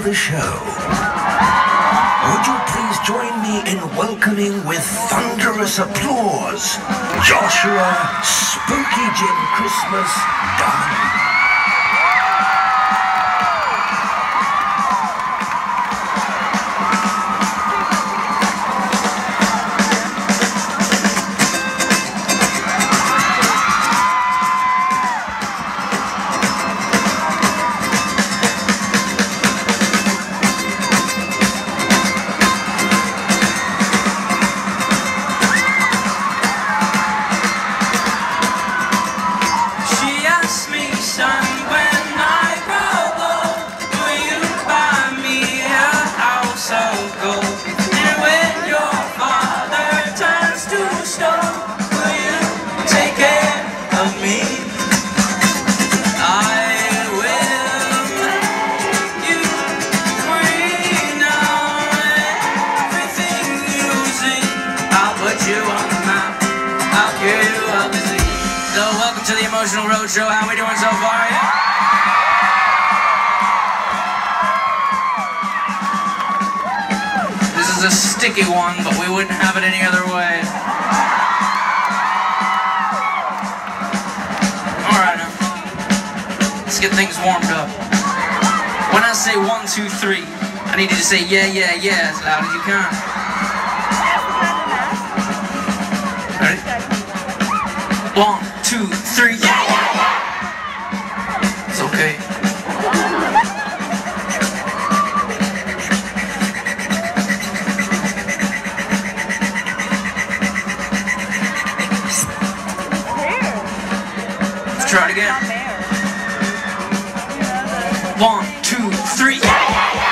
the show. Would you please join me in welcoming with thunderous applause Joshua Spooky Jim Christmas Dunn. So welcome to the Emotional Roadshow. How we doing so far? Yeah? This is a sticky one, but we wouldn't have it any other way. Alright now. Let's get things warmed up. When I say 1, 2, 3, I need you to say yeah, yeah, yeah as loud as you can. Ready? 1, 2, 3, yeah, yeah, yeah! It's okay. Let's try it again. 1, 2, 3, yeah, yeah, yeah!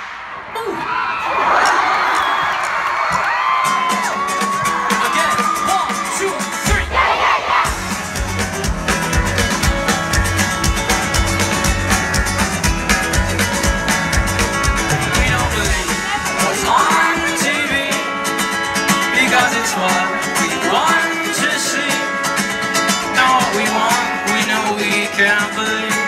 It's what we want to see. Not what we want, we know we can't believe.